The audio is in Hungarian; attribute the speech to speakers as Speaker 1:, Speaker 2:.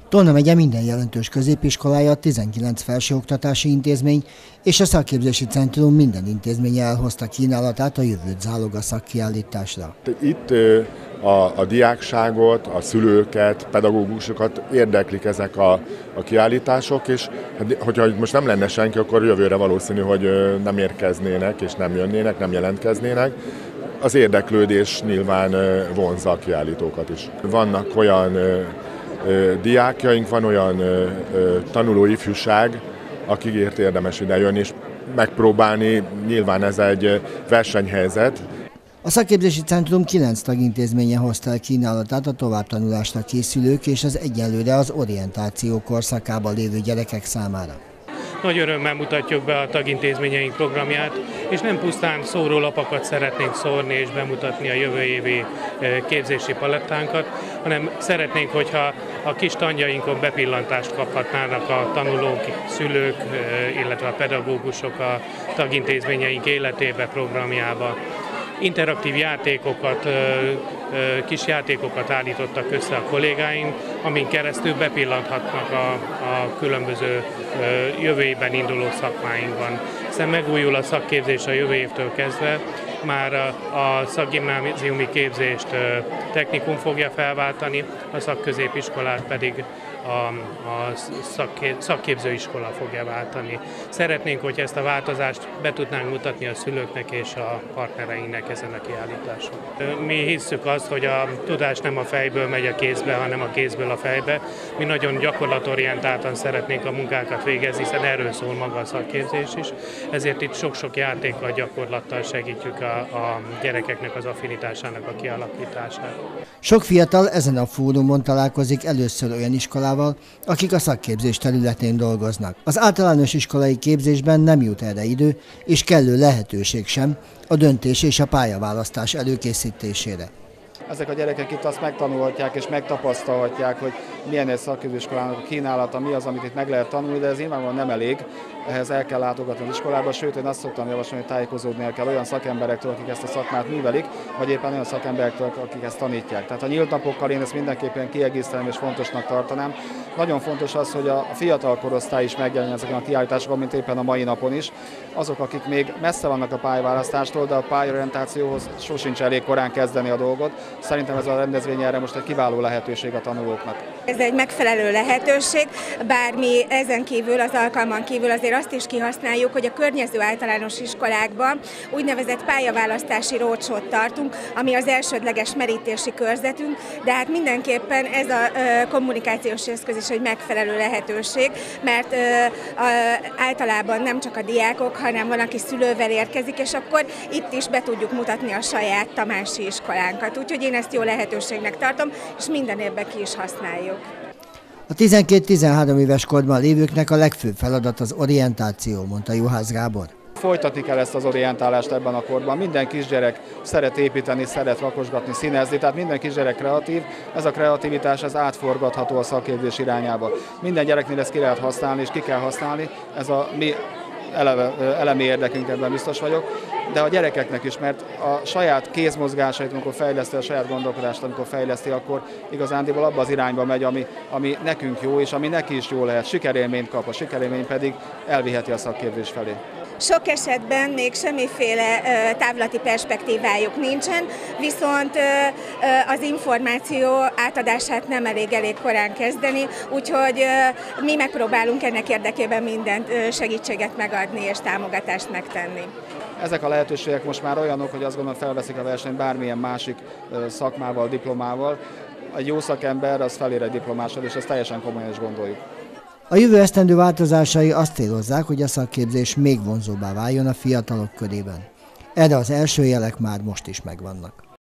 Speaker 1: Tolna megye minden jelentős középiskolája, 19 felsőoktatási intézmény és a szakképzési centrum minden intézménye elhozta kínálatát a jövőt zálog szakkiállításra.
Speaker 2: Itt a diákságot, a szülőket, pedagógusokat érdeklik ezek a kiállítások, és hogyha most nem lenne senki, akkor jövőre valószínű, hogy nem érkeznének és nem jönnének, nem jelentkeznének. Az érdeklődés nyilván vonzza a kiállítókat is. Vannak olyan diákjaink, van olyan tanuló ifjúság, akikért érdemes idejönni és megpróbálni, nyilván ez egy versenyhelyzet.
Speaker 1: A szakképzési centrum 9 tagintézménye hozta el kínálatát a továbbtanulásra készülők és az egyelőre az orientáció korszakában lévő gyerekek számára.
Speaker 3: Nagy örömmel mutatjuk be a tagintézményeink programját, és nem pusztán szórólapokat szeretnénk szórni és bemutatni a jövő évi képzési palettánkat, hanem szeretnénk, hogyha a kis tanyjainkon bepillantást kaphatnának a tanulók, szülők, illetve a pedagógusok a tagintézményeink életébe, programjába. Interaktív játékokat, kis játékokat állítottak össze a kollégáink, amin keresztül bepillanthatnak a különböző jövő évben induló szakmáinkban. Hiszen megújul a szakképzés a jövő évtől kezdve, már a szakgimnáziumi képzést technikum fogja felváltani, a szakközépiskolát pedig a szakképzőiskola fogja váltani. Szeretnénk, hogy ezt a változást be tudnánk mutatni a szülőknek és a partnereinknek ezen a kiállításon. Mi hisszük azt, hogy a tudás nem a fejből megy a kézbe, hanem a kézből a fejbe. Mi nagyon gyakorlatorientáltan szeretnénk a munkákat végezni, hiszen erről szól maga a szakképzés is. Ezért itt sok-sok játékkal, gyakorlattal segítjük a gyerekeknek az affinitásának a kialakítását.
Speaker 1: Sok fiatal ezen a fórumon találkozik először olyan iskolával, akik a szakképzés területén dolgoznak. Az általános iskolai képzésben nem jut erre idő, és kellő lehetőség sem a döntés és a pályaválasztás előkészítésére.
Speaker 4: Ezek a gyerekek itt azt megtanulhatják és megtapasztalhatják, hogy milyen egy szakképzőiskolának a kínálata, mi az, amit itt meg lehet tanulni, de ez nyilvánvalóan nem elég, ehhez el kell látogatni az iskolába, sőt én azt szoktam javasolni, hogy tájékozódni kell olyan szakemberektől, akik ezt a szakmát művelik, vagy éppen olyan szakemberektől, akik ezt tanítják. Tehát a nyílt napokkal én ezt mindenképpen kiegészíteném és fontosnak tartanám. Nagyon fontos az, hogy a fiatal korosztály is megjelenjen ezeken a kiállításokon, mint éppen a mai napon is. Azok, akik még messze vannak a pályaválasztástól, de a pályorientációhoz sosincs elég korán kezdeni a dolgot. Szerintem ez a rendezvény erre most egy kiváló lehetőség a tanulóknak.
Speaker 5: Ez egy megfelelő lehetőség, bár mi ezen kívül, az alkalman kívül azért azt is kihasználjuk, hogy a környező általános iskolákban úgynevezett pályaválasztási roadshow-t tartunk, ami az elsődleges merítési körzetünk, de hát mindenképpen ez a kommunikációs eszköz is egy megfelelő lehetőség, mert általában nem csak a diákok, hanem van, aki szülővel érkezik, és akkor itt is be tudjuk mutatni a saját tamási iskolánkat. Úgyhogy én ezt jó lehetőségnek tartom, és minden évben ki is használjuk.
Speaker 1: A 12-13 éves korban lévőknek a legfőbb feladat az orientáció, mondta Juhász Gábor.
Speaker 4: Folytatni kell ezt az orientálást ebben a korban. Minden kisgyerek szeret építeni, szeret rakosgatni, színezni, tehát minden kisgyerek kreatív. Ez a kreativitás ez átforgatható a szakképzés irányába. Minden gyereknél ezt ki lehet használni, és ki kell használni. Ez a mi elemi érdekünk, ebben biztos vagyok, de a gyerekeknek is, mert a saját kézmozgásait, amikor fejleszti, a saját gondolkodást, amikor fejleszti, akkor igazándiból abba az irányba megy, ami nekünk jó, és ami neki is jó lehet. Sikerélményt kap, a sikerélmény pedig elviheti a szakképzés felé.
Speaker 5: Sok esetben még semmiféle távlati perspektívájuk nincsen, viszont az információ átadását nem elég korán kezdeni, úgyhogy mi megpróbálunk ennek érdekében mindent segítséget megadni és támogatást megtenni.
Speaker 4: Ezek a lehetőségek most már olyanok, hogy azt gondolom felveszik a versenyt bármilyen másik szakmával, diplomával. Egy jó szakember az felér egy diplomással, és ezt teljesen komolyan is gondoljuk.
Speaker 1: A jövő esztendő változásai azt célozzák, hogy a szakképzés még vonzóbbá váljon a fiatalok körében. Erre az első jelek már most is megvannak.